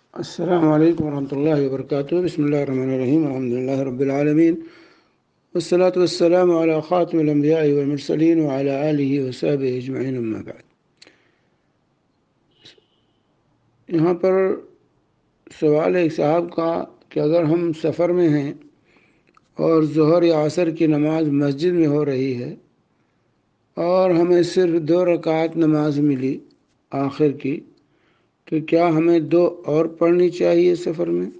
السلام علیکم ورحمۃ اللہ وبرکاتہ۔ بسم اللہ الرحمن الرحیم، الحمد للہ رب العالمین، والصلاة والسلام علی خاتم الانبیاء والمرسلین وعلی آلہ وصحبہ اجمعین، اما بعد۔ یہاں پر سوال ہے ایک صاحب کا کہ اگر ہم سفر میں ہیں اور ظہر یا عصر کی نماز مسجد میں ہو رہی ہے اور ہمیں صرف 2 رکعت نماز ملی آخر کی، تو کیا ہمیں 2 اور پڑھنی چاہیے سفر میں؟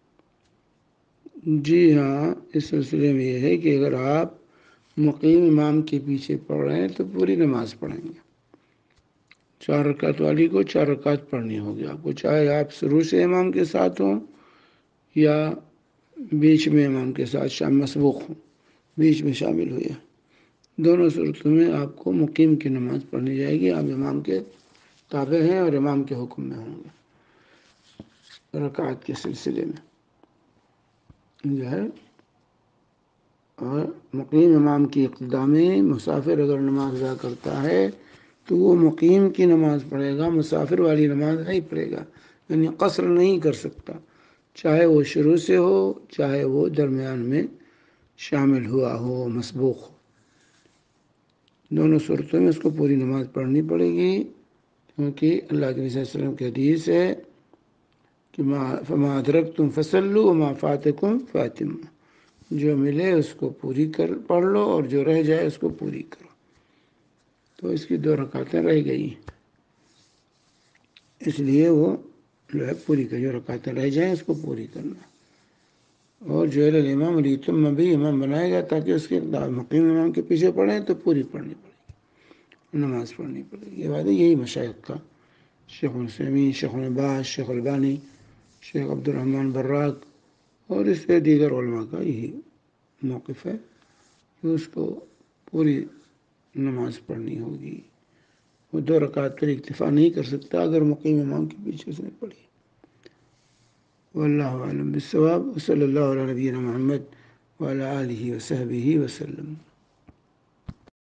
جی ہاں، اس سلسلے میں یہ ہے کہ اگر آپ مقیم امام کے پیچھے پڑھ رہے ہیں تو پوری نماز پڑھیں گے۔ 4 رکعت والی کو 4 رکعت پڑھنی ہوگی آپ کو، چاہے آپ شروع سے امام کے ساتھ ہوں یا بیچ میں امام کے ساتھ مسبوق ہوں، بیچ میں شامل ہوئے۔ دونوں صورتوں میں آپ کو مقیم کی نماز پڑھنی جائے گی۔ آپ امام کے تابع ہیں اور امام کے حکم میں ہوں گے۔ رکعت کے سلسلے میں جو ہے، اور مقیم امام کی اقتداء میں مسافر اگر نماز ادا کرتا ہے تو وہ مقیم کی نماز پڑھے گا، مسافر والی نماز نہیں پڑھے گا، یعنی قصر نہیں کر سکتا، چاہے وہ شروع سے ہو چاہے وہ درمیان میں شامل ہوا ہو، مسبوق ہو۔ دونوں صورتوں میں اس کو پوری نماز پڑھنی پڑے گی، کیونکہ اللہ کے نبی صلی اللہ علیہ وسلم کی حدیث ہے کہ فما ادرکتم فصلوا وما فاتکم فاتموا، جو ملے اس کو پوری پڑھ لو اور جو رہ جائے اس کو پوری کرو۔ تو اس کی 2 رکعتیں رہ گئی، اس لیے وہ جو ہے پوری کر، جو رکعتیں رہ جائیں اس کو پوری کرنا۔ اور جو الامام لیتم بھی امام بنائے گا تاکہ اس کے مقیم امام کے پیچھے پڑھیں تو پوری پڑھنی پڑے گی، نماز پڑھنی پڑے گی۔ یہ بات ہے، یہی مشائخ کا، شیخ العثیمین، شیخ العباس، شیخ البانی، شیخ عبد الرحمن براق اور اس سے دیگر علماء کا یہی موقف ہے کہ اس کو پوری نماز پڑھنی ہوگی۔ وہ 2 رکعت پر اکتفا نہیں کر سکتا اگر مقیم امام کے پیچھے اس نے پڑھی۔ واللہ اعلم بالصواب، وصلی اللہ علی نبینا محمد وعلی آلہ وصحبہ وسلم۔